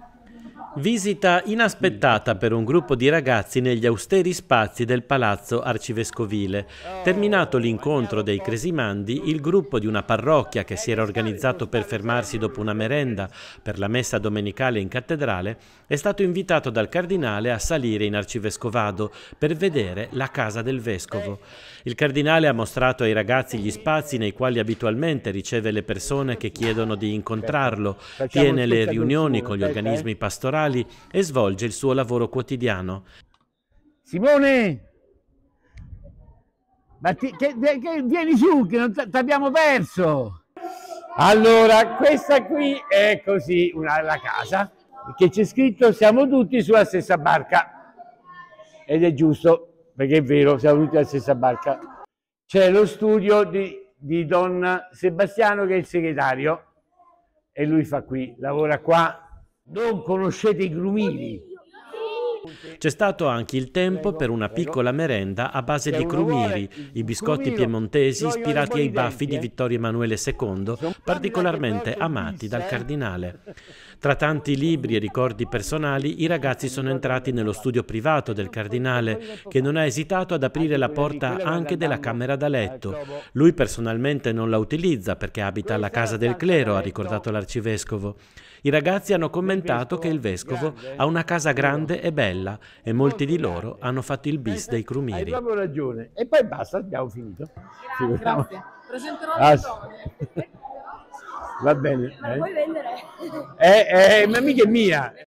Visita inaspettata per un gruppo di ragazzi negli austeri spazi del Palazzo Arcivescovile. Terminato l'incontro dei Cresimandi, il gruppo di una parrocchia che si era organizzato per fermarsi dopo una merenda per la messa domenicale in cattedrale è stato invitato dal cardinale a salire in Arcivescovado per vedere la casa del vescovo. Il cardinale ha mostrato ai ragazzi gli spazi nei quali abitualmente riceve le persone che chiedono di incontrarlo, tiene le riunioni con gli organismi pastorali e svolge il suo lavoro quotidiano. Simone, ma vieni su che non t'abbiamo perso. Allora, questa qui è così la casa che c'è scritto siamo tutti sulla stessa barca ed è giusto perché è vero, siamo tutti sulla stessa barca. C'è lo studio di Don Sebastiano che è il segretario e lui fa qui, lavora qua. Non conoscete i grumini? C'è stato anche il tempo per una piccola merenda a base di crumiri, i biscotti piemontesi ispirati ai baffi di Vittorio Emanuele II, particolarmente amati dal cardinale. Tra tanti libri e ricordi personali, i ragazzi sono entrati nello studio privato del cardinale, che non ha esitato ad aprire la porta anche della camera da letto. Lui personalmente non la utilizza perché abita alla casa del clero, ha ricordato l'arcivescovo. I ragazzi hanno commentato che il vescovo ha una casa grande e bella e molti di loro hanno fatto il bis dei crumiri. Hai proprio ragione. E poi basta, abbiamo finito. Grazie. Presenterò le zone. Va bene. Ma lo puoi vendere? Ma mica è mia.